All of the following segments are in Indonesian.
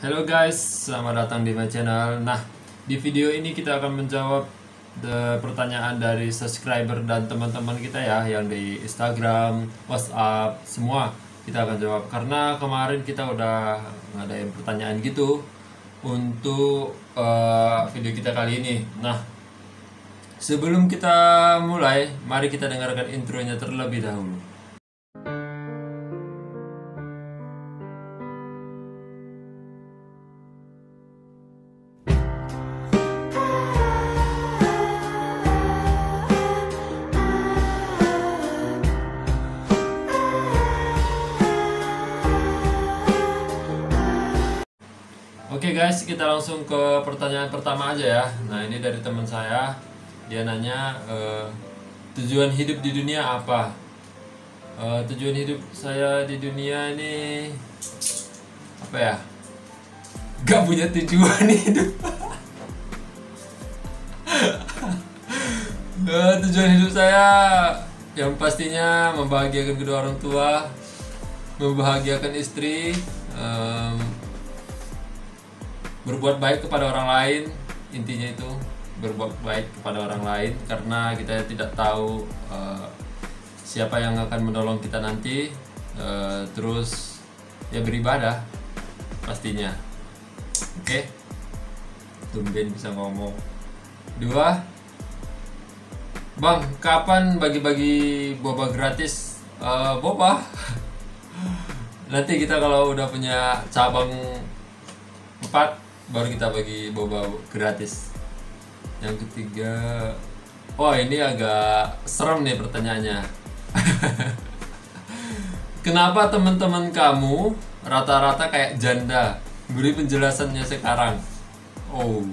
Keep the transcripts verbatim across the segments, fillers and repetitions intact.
Halo guys, selamat datang di my channel. Nah, di video ini kita akan menjawab the pertanyaan dari subscriber dan teman-teman kita ya, yang di Instagram, WhatsApp, semua kita akan jawab. Karena kemarin kita udah ngadain pertanyaan gitu untuk uh, video kita kali ini. Nah, sebelum kita mulai, mari kita dengarkan intronya terlebih dahulu. Oke guys, kita langsung ke pertanyaan pertama aja ya. Nah, ini dari teman saya. Dia nanya, e, tujuan hidup di dunia apa? E, tujuan hidup saya di dunia ini apa ya? Gak punya tujuan hidup. e, tujuan hidup saya yang pastinya membahagiakan kedua orang tua, membahagiakan istri, um, berbuat baik kepada orang lain. Intinya itu berbuat baik kepada orang lain, karena kita tidak tahu uh, siapa yang akan menolong kita nanti. Uh, terus ya beribadah pastinya. Oke, tumben bisa ngomong. Dua, Bang, kapan bagi-bagi boba gratis? Uh, boba nanti kita kalau udah punya cabang empat baru kita bagi boba gratis. Yang ketiga, oh ini agak serem nih pertanyaannya. Kenapa teman-teman kamu rata-rata kayak janda? Beri penjelasannya sekarang. Oh.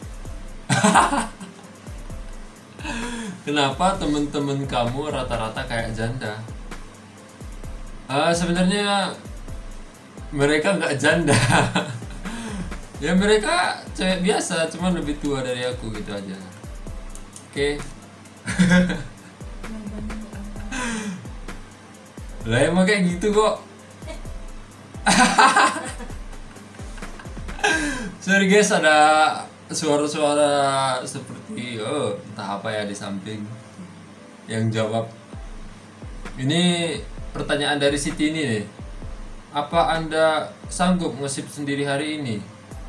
Kenapa teman-teman kamu rata-rata kayak janda? Uh, sebenarnya mereka nggak janda. Ya mereka cewek biasa, cuma lebih tua dari aku gitu aja. Oke. Lah emang kayak gitu kok. Sorry guys, ada suara-suara seperti oh entah apa ya di samping yang jawab. Ini pertanyaan dari Siti ini nih. Apa Anda sanggup nge-ship sendiri hari ini?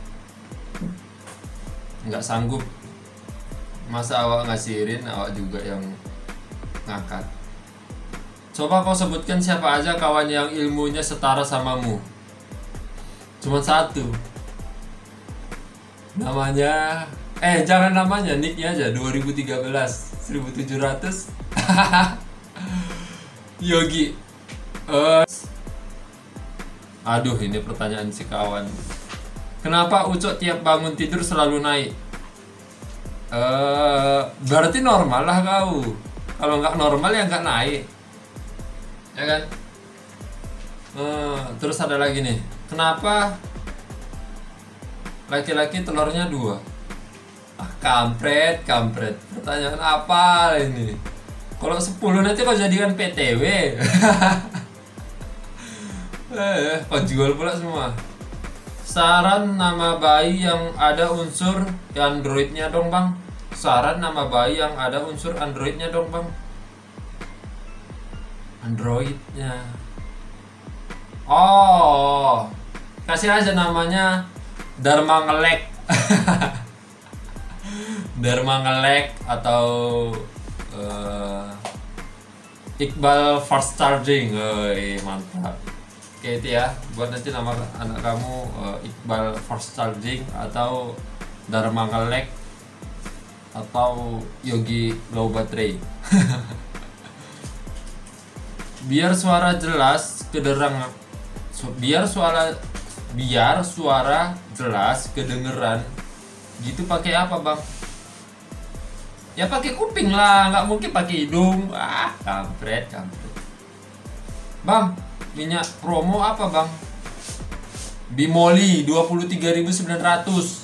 Nggak sanggup. Masa awak ngasihin, awak juga yang ngangkat. Coba kau sebutkan siapa aja kawan yang ilmunya setara samamu. Cuma satu. Namanya Eh jangan namanya, nicknya aja dua ribu tiga belas seribu tujuh ratus. Yogi. uh, Aduh, ini pertanyaan si kawan. Kenapa Ucok tiap bangun tidur selalu naik? Uh, berarti normal lah kau. Kalau nggak normal ya nggak naik, ya kan? Uh, terus ada lagi nih. Kenapa laki-laki telurnya dua? Ah, kampret, kampret. Pertanyaan apa ini? Kalau sepuluh nanti kau jadikan P T W. eh, kau jual pula semua. Saran nama bayi yang ada unsur Androidnya dong bang. Saran nama bayi yang ada unsur Androidnya dong bang. Androidnya. Oh, kasih aja namanya Dharma Ngelek. Dharma Ngelek atau uh, Iqbal Fast Charging. Oh, mantap. Oke, itu ya, buat nanti nama anak kamu uh, Iqbal Fast Charging atau Dharma Ngelek atau Yogi Low Battery. Biar suara jelas kedengeran, biar suara biar suara jelas kedengeran gitu pakai apa bang? Ya pakai kuping lah, nggak mungkin pakai hidung. Ah, kampret, kampret. Bang, minyak promo apa bang? Bimoli dua puluh tiga ribu sembilan ratus.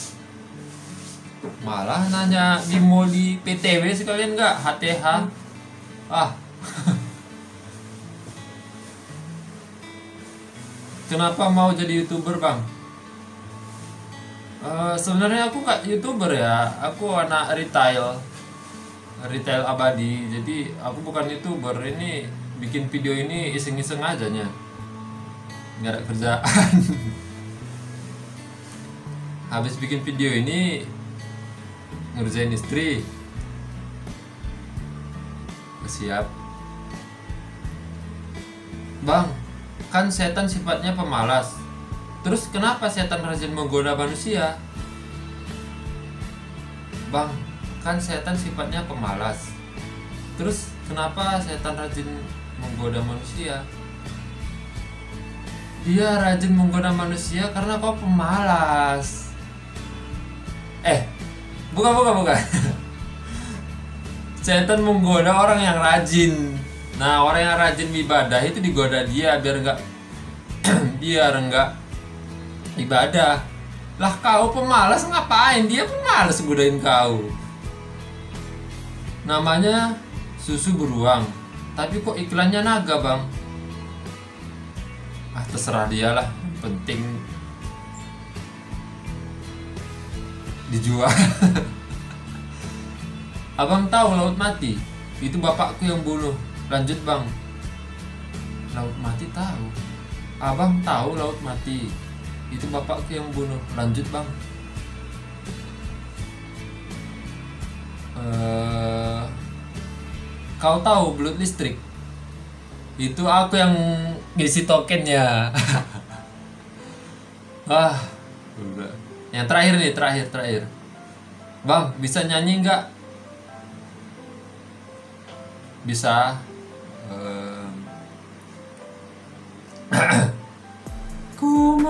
Malah nanya Bimoli P T W sekalian nggak? H T H. Ah. Kenapa mau jadi YouTuber bang? Eh, sebenarnya aku nggak YouTuber ya, aku anak retail, retail abadi. Jadi aku bukan YouTuber. Ini bikin video ini iseng-iseng aja nya, nggak ada kerjaan. Habis bikin video ini ngerjain istri, siap. Bang, kan setan sifatnya pemalas. Terus kenapa setan rajin menggoda manusia? Bang, kan setan sifatnya pemalas. Terus kenapa setan rajin menggoda manusia? Dia rajin menggoda manusia karena kau pemalas. Eh, bukan bukan bukan. Setan menggoda orang yang rajin. Nah, orang yang rajin ibadah itu digoda dia biar enggak biar enggak ibadah. Lah kau pemalas ngapain? Dia pemalas godain kau. Namanya susu beruang, tapi kok iklannya naga, Bang? Ah, terserah dia lah. Penting dijual. Abang tahu laut mati? Itu bapakku yang bunuh. Lanjut, Bang. Laut mati tahu. Abang tahu laut mati. Itu bapakku yang bunuh. Lanjut, Bang. Uh, kau tahu belut listrik? Itu aku yang ngisi tokennya. Ah, udah. Yang terakhir nih, terakhir, terakhir. Bang, bisa nyanyi nggak? Bisa. Um. Ku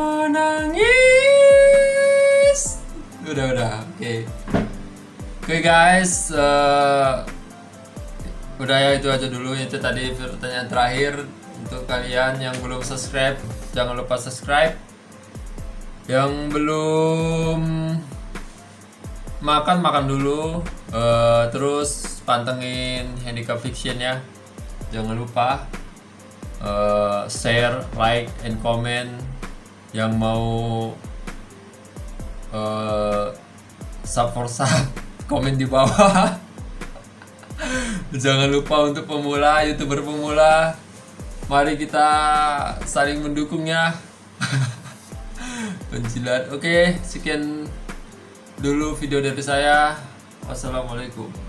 menangis. Udah, udah. Oke. Okay. Oke okay guys, uh, udah ya, itu aja dulu. Itu tadi pertanyaan terakhir. Untuk kalian yang belum subscribe, jangan lupa subscribe. Yang belum makan, makan dulu. uh, Terus pantengin Handicap Fiction ya. Jangan lupa uh, share, like, and comment. Yang mau uh, sub for sub, komen di bawah. Jangan lupa untuk pemula, YouTuber pemula, mari kita saling mendukung ya. Penjilat. Oke, sekian dulu video dari saya. Wassalamualaikum.